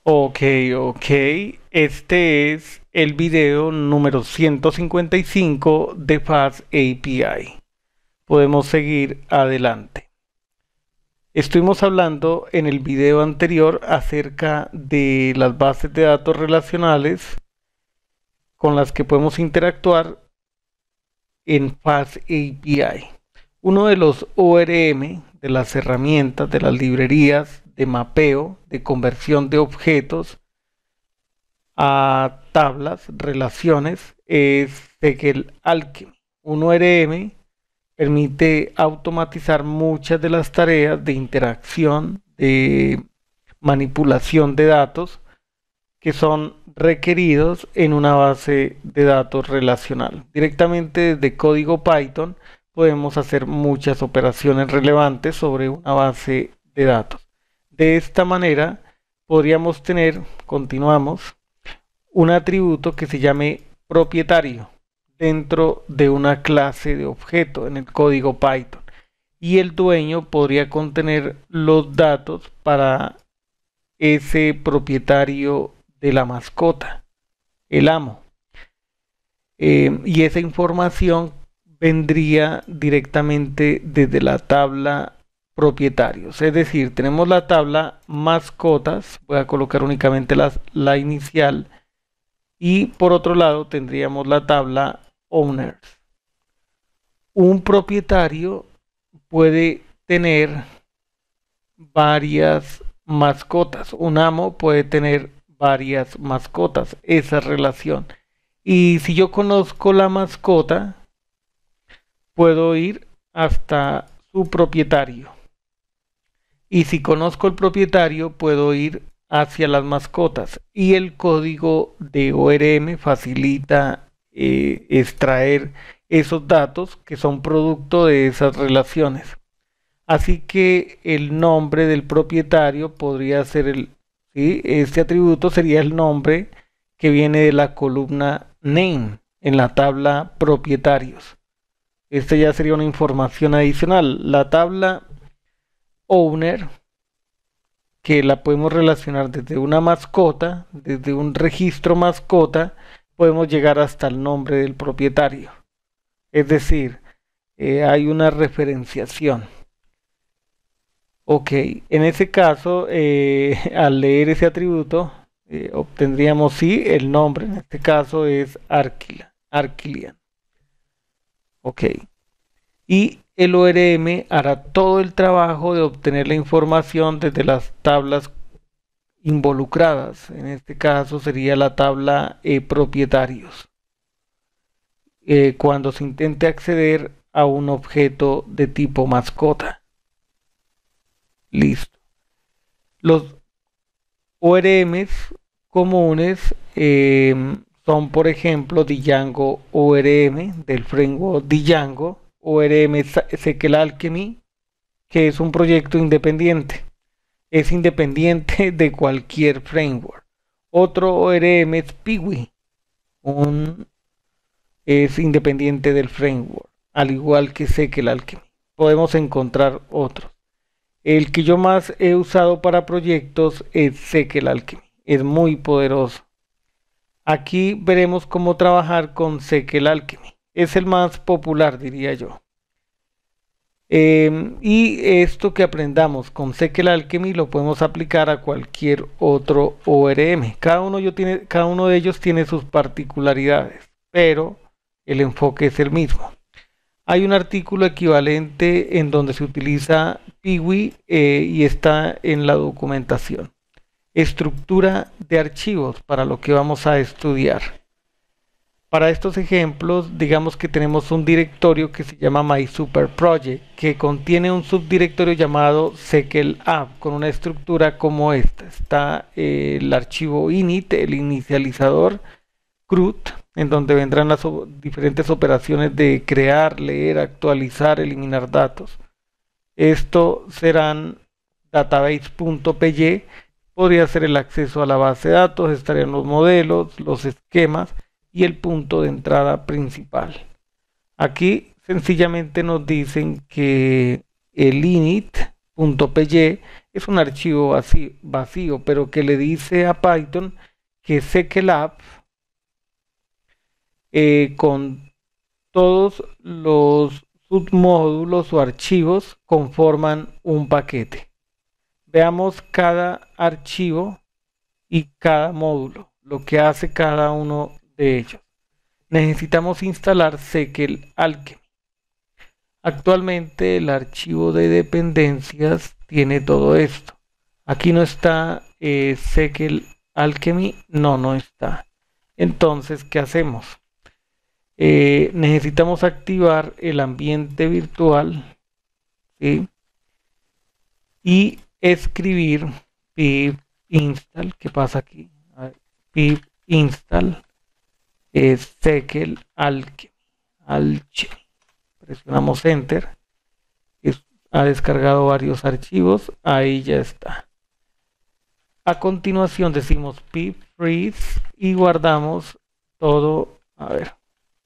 Ok, ok. Este es el video número 155 de Fast API. Podemos seguir adelante. Estuvimos hablando en el video anterior acerca de las bases de datos relacionales con las que podemos interactuar en Fast API. Uno de los ORM, de las herramientas, de las librerías de mapeo, de conversión de objetos a tablas, relaciones, es SQLAlchemy. Un ORM permite automatizar muchas de las tareas de interacción, de manipulación de datos que son requeridos en una base de datos relacional. Directamente desde código Python podemos hacer muchas operaciones relevantes sobre una base de datos. De esta manera podríamos tener, continuamos, un atributo que se llame propietario dentro de una clase de objeto en el código Python. Y el dueño podría contener los datos para ese propietario de la mascota, el amo. Y esa información vendría directamente desde la tabla propietarios. Es decir, tenemos la tabla mascotas, voy a colocar únicamente la inicial, y por otro lado tendríamos la tabla owners. Un propietario puede tener varias mascotas, un amo puede tener varias mascotas, esa relación. Y si yo conozco la mascota, puedo ir hasta su propietario. Y si conozco el propietario, puedo ir hacia las mascotas. Y el código de ORM facilita extraer esos datos que son producto de esas relaciones. Así que el nombre del propietario podría ser ¿sí? Este atributo sería el nombre que viene de la columna name en la tabla propietarios. Esta ya sería una información adicional. La tabla owner, que la podemos relacionar desde una mascota, desde un registro mascota, podemos llegar hasta el nombre del propietario. Es decir, hay una referenciación. Ok, en ese caso, al leer ese atributo, obtendríamos sí el nombre, en este caso es Arquilian. Ok, y el ORM hará todo el trabajo de obtener la información desde las tablas involucradas. En este caso sería la tabla propietarios. Cuando se intente acceder a un objeto de tipo mascota. Listo. Los ORMs comunes son, por ejemplo, Django ORM del framework Django, ORM SQLAlchemy, que es un proyecto independiente. Es independiente de cualquier framework. Otro ORM es Piwi, es independiente del framework, al igual que SQLAlchemy. Podemos encontrar otros. El que yo más he usado para proyectos es SQLAlchemy. Es muy poderoso. Aquí veremos cómo trabajar con SQLAlchemy. Es el más popular, diría yo. Y esto que aprendamos con SQLAlchemy lo podemos aplicar a cualquier otro ORM. Cada uno de ellos tiene sus particularidades, pero el enfoque es el mismo. Hay un artículo equivalente en donde se utiliza Piwi y está en la documentación. Estructura de archivos para lo que vamos a estudiar. Para estos ejemplos, digamos que tenemos un directorio que se llama MySuperProject, que contiene un subdirectorio llamado SQLApp con una estructura como esta. Está el archivo init, el inicializador, CRUD, en donde vendrán las diferentes operaciones de crear, leer, actualizar, eliminar datos. Esto serán database.py, podría ser el acceso a la base de datos, estarían los modelos, los esquemas y el punto de entrada principal. Aquí sencillamente nos dicen que el init .py es un archivo vacío, pero que le dice a Python que CKLab con todos los submódulos o archivos conforman un paquete. Veamos cada archivo y cada módulo, lo que hace cada uno de ellos. Necesitamos instalar CKAlchemy. Actualmente el archivo de dependencias tiene todo esto. Aquí no está CKAlchemy, no está. Entonces, ¿qué hacemos? Necesitamos activar el ambiente virtual, ¿sí? Y escribir pip install. ¿Qué pasa aquí? A ver, pip install CKAlchemy. Presionamos enter. Ha descargado varios archivos. Ahí ya está. A continuación decimos pip freeze y guardamos todo. A ver,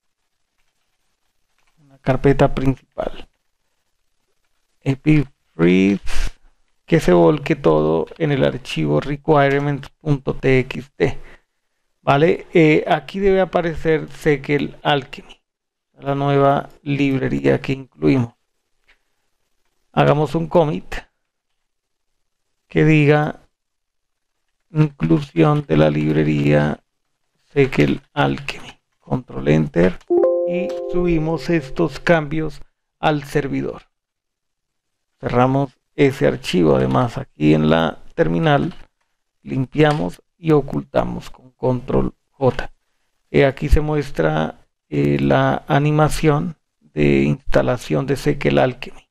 una carpeta principal. Pip freeze, que se volque todo en el archivo requirements.txt. Vale, aquí debe aparecer CKAlchemy, la nueva librería que incluimos. Hagamos un commit que diga inclusión de la librería CKAlchemy. Control enter y subimos estos cambios al servidor. Cerramos ese archivo. Además, aquí en la terminal limpiamos y ocultamos con control J. Aquí se muestra la animación de instalación de CKAlchemy.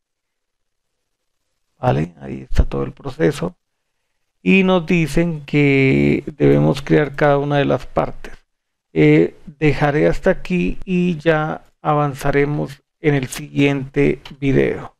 Vale, ahí está todo el proceso. Y nos dicen que debemos crear cada una de las partes. Dejaré hasta aquí y ya avanzaremos en el siguiente video.